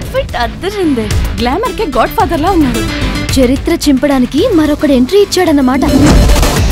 Outfit అద్దరింది. Glamour కే godfather లా ఉన్నాడు. చరిత్ర చింపడానికి మరొకడు ఎంట్రీ ఇచ్చాడన్నమాట.